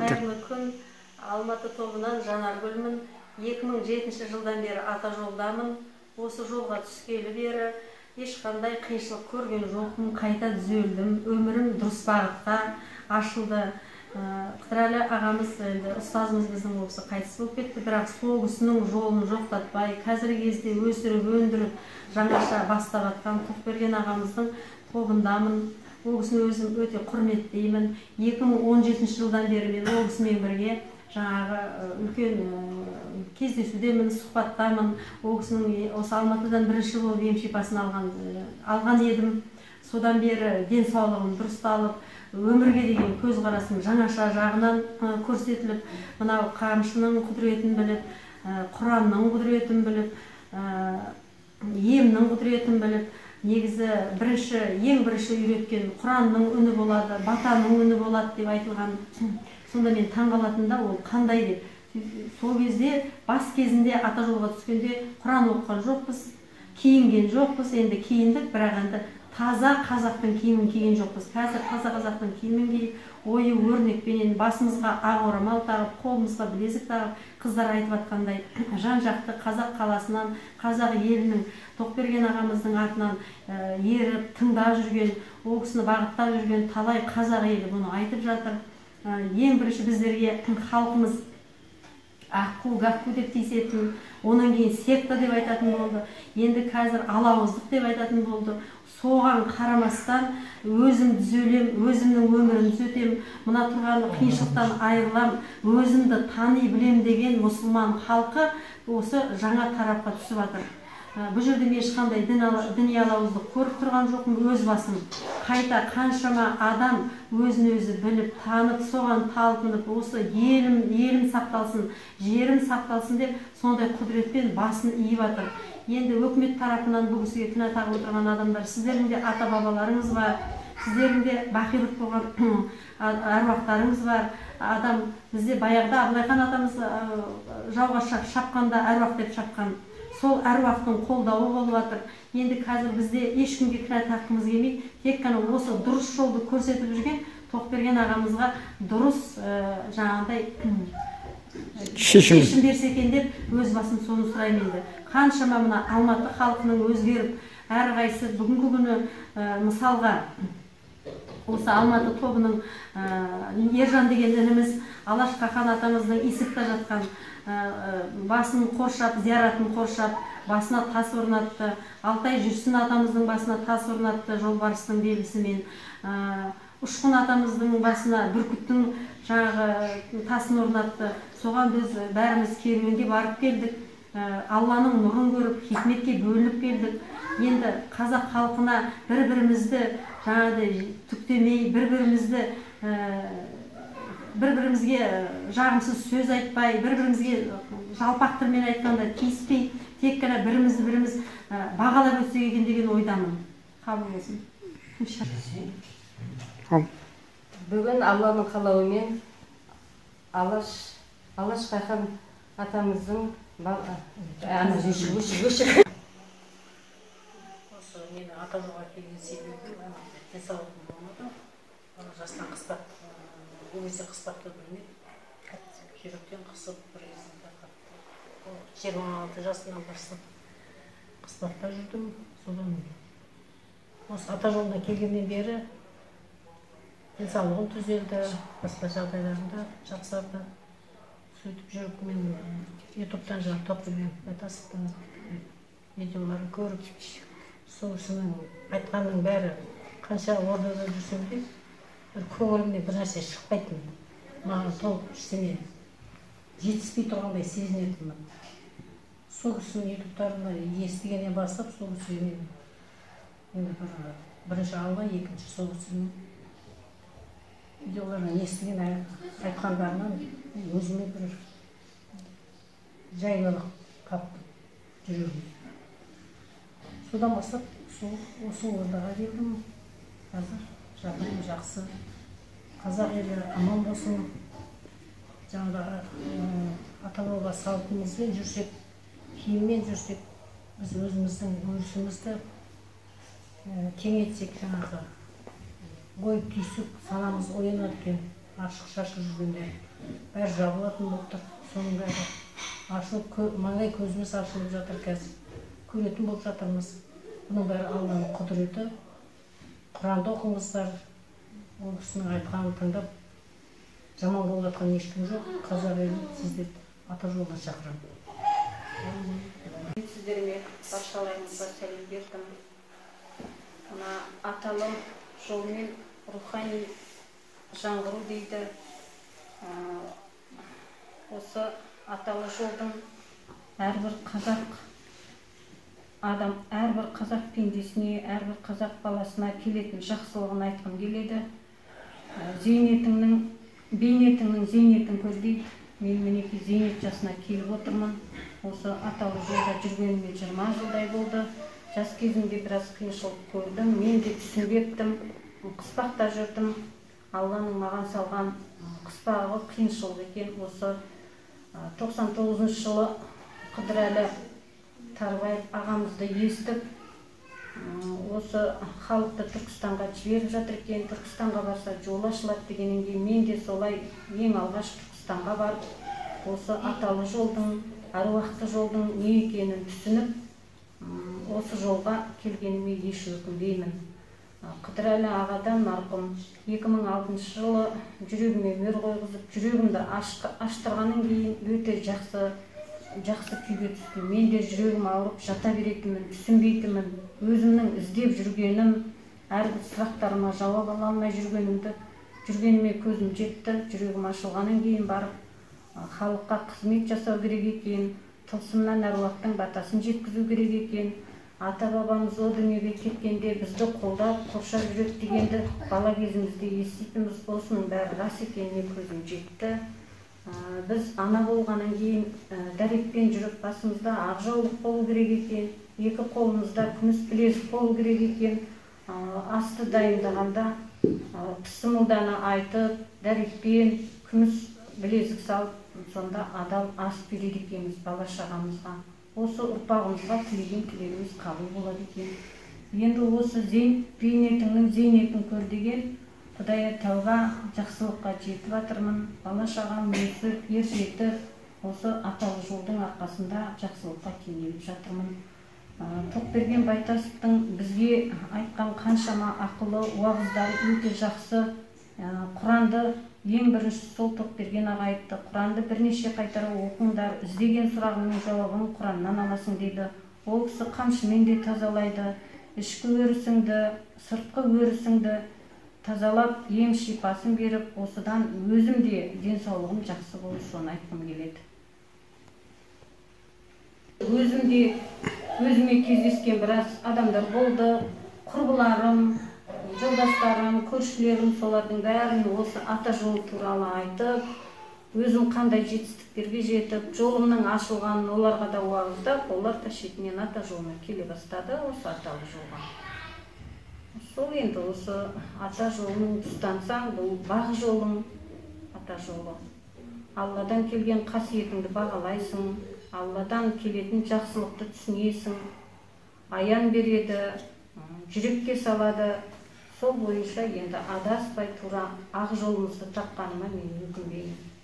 Қайырлы күн. Алматы тобынан Жанаргүлмін. 2007 жылдан бері ата жолдамын. Осы жолға түскелі бері ешқандай қиыншылық көрген жоқпын. Қайта түзелдім. Өмірім дұрыс бағытқа ашылды. Қыдырәлі ағамыз, ұстазымыз біздің осы қайтыс болып кетті, бірақ сол кісінің жолын жоқтатпай, қазіргі кезде өсіріп, өндіріп, жаңаша бастап жатқан Тоқберген ағамыздың тобындамын. Ол кісіні өзім өте құрметтеймін. 2017 жылдан бері мен ол кісімен бірге жаңағы үлкен кездесудемін, сұхбаттамын. Ол кісінің осы Алматыдан бірінші болып ем-шипасын алған едім. Содан бері денсаулығым дұрысталып, өмірге деген көзқарасым жаңаша жағынан көрсетіліп, мынау қамшының құдіретін біліп, Құранның құдіретін біліп, емнің құдіретін біліп, негізі ең бірінші үйреткен Құранның үні болады, батаның үні болады деп айтылған. Сонда мен таңғалатында ол қандай деп. Сол кезде бас кезінде ата жолға түскенде Құран оқыған жоқпыз, киінген жоқпыз, енді киіндік, бірақ енді таза қазақтың киімін киген жоқпыз. Қазір таза қазақтың киімін киіп, ою өрнекпенен басымызға ақ орамал тағып, қолымызға білезік тағып, қыздар айтып жатқандай жан-жақты қазақ қаласынан, қазақ елінің Тоқберген ағамыздың атынан еріп, тыңдап жүрген, ол кісіні бағыттап жүрген талай қазақ елі бұны айтып жатыр. Ең бірінші біздерге халқымыз аққу-гаққу деп тиісетін, онан кейін секта деп айтатын болды. Енді қазір алауыздық деп айтатын болды. Соған қарамастан өзім түзелем, өзімнің өмірімді түзетем, мына тұрған қиыншылықтан айырылам, өзімді тани білем деген мұсылман халқы осы жаңа тарапқа түсіп жатыр. Бұл жерде ешқандай діни алауыздық көріп тұрған жоқпын, өз басым. Қайта қаншама адам өзін өзі біліп, танып, соған талпынып, осы елім сақталсын, жерім сақталсын деп сондай құдіретпен басын иіп жатыр. Енді өкімет тарапынан бұл кісіге кінә тағып отырған адамдар, сіздердің де ата-бабаларыңыз бар, сіздердің де бақилық болған әруақтарыңыз бар. Адам бізде баяғыда Абылайхан атамыз жауға шапқанда әруақ деп шапқан. Сол әруақтың қолдауы болып жатыр. Енді қазір бізде ешкімге кінә таққымыз келмейді, тек қана осы дұрыс жолды көрсетіп жүрген Тоқберген ағамызға дұрыс жаңағыдай шешім берсе екен деп өз басым соны сұраймын. Енді қаншама мына Алматы халқының өзгеріп, әрқайсысы бүгінгі күні мысалға осы Алматы тобының Ержан деген ініміз Алаш Қақан атамыздың Исықта жатқан басын қоршап, зияратын қоршап, басына тас орнатты. Алтай Жүрсін атамыздың басына тас орнатты жолбарыстың белгісімен. Ұшқын атамыздың басына бүркіттің жаңағы тасын орнатты. Соған біз бәріміз керуенге барып келдік. Алланың нұрын көріп, хикметке бөлініп келдік. Енді қазақ халқына бір-бірімізді жаңағыдай түктемей, бір-бірімізге жағымсыз сөз айтпай, бір-бірімізге жалпақ тілмен айтқанда тиіспей, тек қана біріміз бағалап өтсек екен деген ойдамын. Қабыл болсын. Бүгін Алланың қалауымен Алаш Қақан атамыздың Осы мені ата жолға келген себебім денсаулығым болмады. Жастан қыспақ, өмесе қыспақты білмейді. Жүректен қысып бір кезінде қатты. 26 жасынан бастап қыспақта жүрдім. Содан осы ата жолына келгеннен бері денсаулығым түзелді, басқа жағдайларында жақсарды. Сөйтіп жүріп, мен ютубтан жаңағы Тоқберген Байтасовтың видеоларын көріп, сол кісінің айтқанның бәрі қанша ордада жүрсем де, бір көңілімнен бір нәрсе шықпайтын. Маған толық ештеңе жетіспей тұрғандай сезінетінмін. Сол кісінің ютубтарына естігеннен бастап, сол кісіге мен бірінші алға, екінші сол кісінің видеоларынан естіген айтқандарынан өзіме бір жайлылық таптым жүрегім. Содан бастап осы ордаға келдім. Қазір жағдайым жақсы. Қазақ елі аман болсын. Жаңағы ата-баба салтымызбен жүрсек, киіммен жүрсек, біз өзіміздің өрісімізді кеңейтсек, жаңағы ой түйсік санамыз оянады екен. ашық шашық жүргенде бәрі жабылатын болып тұр. Соның бәрі ашылып, маңай көзіміз ашылып жатыр қазір. Көретін болып жатырмыз. Бұның бәрі Алланың құдіреті. Құранды оқыңыздар. Ол кісінің айтқанын тыңдап, жаман болып жатқан ешкім жоқ. Қазақ елін сіздер ата жолына шақырамын. Сіздерге баршаларыңызға сәлем бердім. Мына аталым жолмен рухани жаңғыру дейді. Осы аталы жолдың әрбір қазақ адам, әрбір қазақ пендесіне, әрбір қазақ баласына келетін жақсылығын айтқым келеді. Бейнетіңнің зейнетін көр дейді. Мен мінеки зейнет жасына келіп отырмын. Осы аталы жолда жүргеніме 20 жылдай болды. Жас кезімде біраз қиыншылық көрдім. Мен де түсінбеппін. Қыспақта жүрдім. Алланың маған салған қыспағы қиыншылық екен. Осы 99 жылы Қыдырәлі Тарбаев ағамызды естіп, осы халықты Түркістанға жіберіп жатыр екен. Түркістанға барса жол ашылады дегеннен кейін мен де солай ең алғаш Түркістанға барып, осы аталы жолдың, әруақты жолдың не екенін түсініп, осы жолға келгеніме еш өкінбеймін. Қыдырәлі ағадан марқұм 2006 жылы жүрегіме мөр қойғызып, жүрегімді аштырғаннан кейін өте жақсы күйге түстім. Мен де жүрегім ауырып жата беретінмін, түсінбейтінмін. Өзімнің іздеп жүргенім, әрбір сұрақтарыма жауап ала алмай жүргеніме көзім жетті. Жүрегім ашылғаннан кейін барып халыққа қызмет жасау керек екен, тылсымнан әруақтың батасын жеткізу керек екен. Ата бабамыз о дүниеге кеткенде бізді қолдап, қоршап жүреді дегенді бала кезімізде еститінбіз. Осының бәрі рас екеніне көзім жетті. Біз ана болғаннан кейін дәретпен жүріп, басымызда ақ жаулық болу керек екен, екі қолымызда күміс білезік болу керек екен. Асты дайындағанда пысымылданы айтып, дәретпен күміс білезік салып, сонда адал ас береді екенбіз бала шағамызға. Осы ұрпағымызға тілеген тілегіміз қабыл болады екен. Енді осы бейнетіңнің зейнетін көр деген Құдайға тәуба, жақсылыққа жетіп жатырмын. Бала шағам өсіп, ер жетіп, осы аталы жолдың арқасында жақсылыққа кенеліп жатырмын. Тоқберген Байтасовтың бізге айтқан қаншама ақылы уағыздары өте жақсы. Құранды ең бірінші сол Тоқберген аға айтты. Құранды бірнеше қайтара оқыңдар, іздеген сұрағыңның жауабын Құраннан аласың дейді. Ол кісі қамшымен де тазалайды. Ішкі өрісіңді, сыртқы өрісіңді тазалап, ем шипасын беріп, осыдан өзім де денсаулығым жақсы болып, соны айтқым келеді. Өзіме кездескен біраз адамдар болды. Құрбыларым, жолдастарым, көршілерім, солардың бәрін осы ата жолы туралы айтып, өзім қандай жетістіктерге жетіп, жолымның ашылғанын оларға да уағыздап, олар да шетінен ата жолына келе бастады, осы аталы жолға. Сол енді осы ата жолының ұстансаң, бұл бақ жолың, ата жолы. Алладан келген қасиетіңді бағалайсың, Алладан келетін жақсылықты түсінесің, аян береді, жүрекке салады. Сол бойынша енді адаспай тура ақ жолымызды тапқаныма мен өкінбеймін.